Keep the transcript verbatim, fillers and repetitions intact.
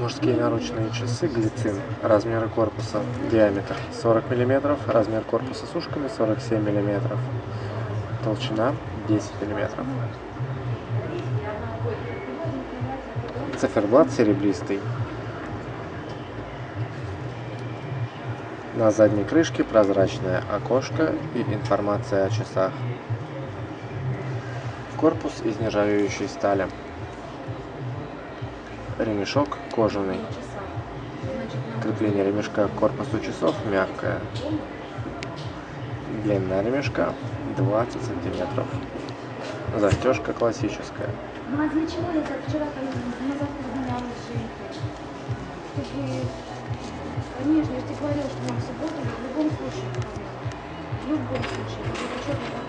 Мужские наручные часы Глицин. Размеры корпуса. Диаметр сорок миллиметров. Размер корпуса с ушками сорок семь миллиметров. Толщина десять миллиметров. Циферблат серебристый. На задней крышке прозрачное окошко и информация о часах. Корпус из нержавеющей стали. Ремешок кожаный. Крепление ремешка к корпусу часов мягкое. Длина ремешка двадцать сантиметров. Застежка классическая. Ну а для чего я вчера на завтра поменялась женихом? Чтобы, конечно, я тебе говорила, что нам в субботу в любом случае, в любом случае,